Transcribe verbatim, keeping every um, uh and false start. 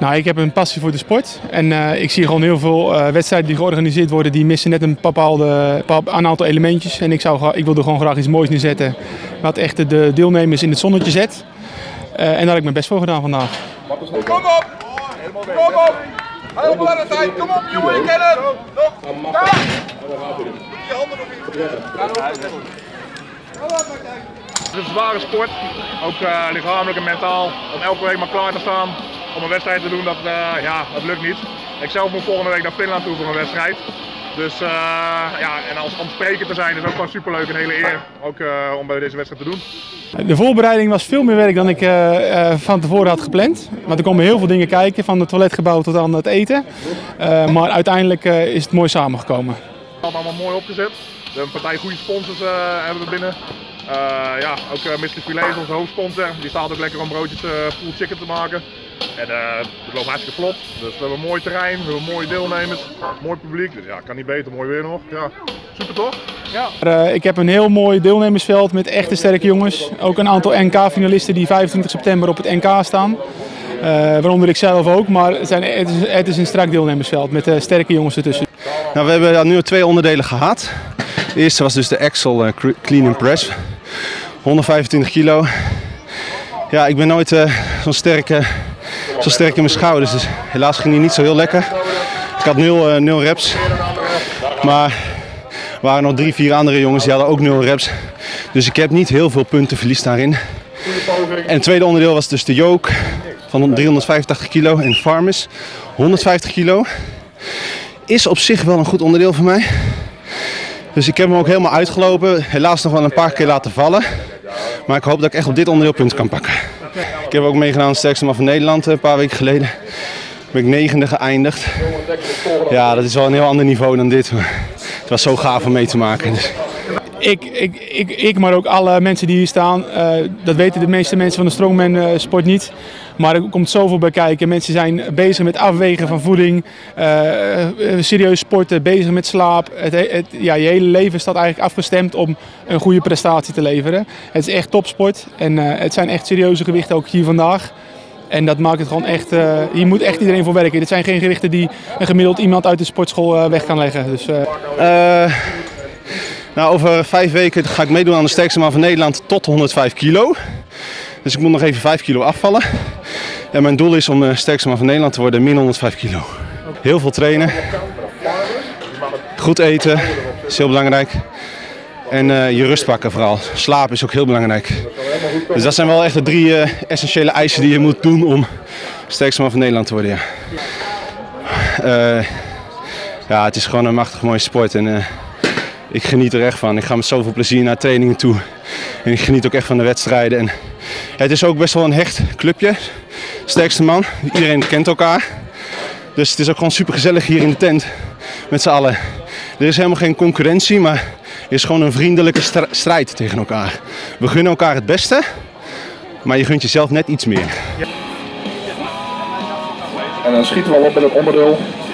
Nou, ik heb een passie voor de sport en uh, ik zie gewoon heel veel uh, wedstrijden die georganiseerd worden, die missen net een bepaalde, een aantal elementjes. En ik, zou, ik wilde gewoon graag iets moois neerzetten wat echt de deelnemers in het zonnetje zet. Uh, en daar heb ik mijn best voor gedaan vandaag. Kom op! Kom op! Helemaal aan de tijd! Kom op jongen, je kent het! Nog! Daar! Die handen nog in! Het is een zware sport, ook uh, lichamelijk en mentaal, om elke week maar klaar te staan om een wedstrijd te doen, dat, uh, ja, dat lukt niet. Ik zelf moet volgende week naar Finland toe voor een wedstrijd. Dus uh, ja, en als om spreker te zijn is ook gewoon superleuk, een hele eer ook, uh, om bij deze wedstrijd te doen. De voorbereiding was veel meer werk dan ik uh, uh, van tevoren had gepland. Want er komen heel veel dingen kijken, van het toiletgebouw tot aan het eten. Uh, maar uiteindelijk uh, is het mooi samengekomen. Het is allemaal mooi opgezet. We hebben een partij goede sponsors uh, hebben we binnen. Uh, ja, ook uh, mister Filet is onze hoofdsponsor. Die staat ook lekker om broodjes uh, full chicken te maken. En uh, het loopt hartstikke vlot. Dus we hebben een mooi terrein, we hebben mooie deelnemers, mooi publiek. Dus ja, kan niet beter, mooi weer nog. Ja, super toch? Ja. Uh, ik heb een heel mooi deelnemersveld met echte sterke jongens. Ook een aantal N K-finalisten die vijfentwintig september op het N K staan. Uh, waaronder ik zelf ook, maar het, zijn, het, is, het is een strak deelnemersveld met uh, sterke jongens ertussen. Nou, we hebben nu twee onderdelen gehad. De eerste was dus de Axel uh, Clean and Press. honderdvijfentwintig kilo. Ja, ik ben nooit uh, zo'n sterk, uh, zo sterk in mijn schouders, dus helaas ging die niet zo heel lekker. Ik had nul, uh, nul reps, maar er waren nog drie, vier andere jongens die hadden ook nul reps. Dus ik heb niet heel veel punten verlies daarin. En het tweede onderdeel was dus de yoke van driehonderdvijfentachtig kilo en farmers honderdvijftig kilo. Is op zich wel een goed onderdeel voor mij. Dus ik heb hem ook helemaal uitgelopen, helaas nog wel een paar keer laten vallen. Maar ik hoop dat ik echt op dit onderdeel punten kan pakken. Ik heb ook meegedaan aan het sterkste man van Nederland een paar weken geleden. Ben ik negende geëindigd. Ja, dat is wel een heel ander niveau dan dit. Het was zo gaaf om mee te maken. Dus. Ik, ik, ik, ik, maar ook alle mensen die hier staan, uh, dat weten de meeste mensen van de strongman uh, sport niet. Maar er komt zoveel bij kijken. Mensen zijn bezig met afwegen van voeding, uh, serieus sporten, bezig met slaap. Het, het, ja, je hele leven staat eigenlijk afgestemd om een goede prestatie te leveren. Het is echt topsport en uh, het zijn echt serieuze gewichten ook hier vandaag. En dat maakt het gewoon echt, uh, hier moet echt iedereen voor werken. Dit zijn geen gewichten die een gemiddeld iemand uit de sportschool uh, weg kan leggen. Dus, uh... Uh... Nou, over vijf weken ga ik meedoen aan de sterkste man van Nederland tot honderdvijf kilo. Dus ik moet nog even vijf kilo afvallen. En mijn doel is om de sterkste man van Nederland te worden, min honderdvijf kilo. Heel veel trainen. Goed eten is heel belangrijk. En uh, je rust pakken vooral. Slapen is ook heel belangrijk. Dus dat zijn wel echt de drie uh, essentiële eisen die je moet doen om sterkste man van Nederland te worden. Ja, uh, ja het is gewoon een machtig mooie sport. En, uh, Ik geniet er echt van. Ik ga met zoveel plezier naar trainingen toe. En ik geniet ook echt van de wedstrijden. En het is ook best wel een hecht clubje. Sterkste man. Iedereen kent elkaar. Dus het is ook gewoon super gezellig hier in de tent. Met z'n allen. Er is helemaal geen concurrentie, maar er is gewoon een vriendelijke strijd tegen elkaar. We gunnen elkaar het beste, maar je gunt jezelf net iets meer. En dan schieten we al op met het onderdeel.